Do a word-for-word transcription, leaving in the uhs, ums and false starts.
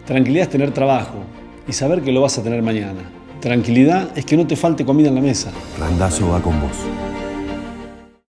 Tranquilidad es tener trabajo y saber que lo vas a tener mañana. Tranquilidad es que no te falte comida en la mesa. Randazzo va con vos.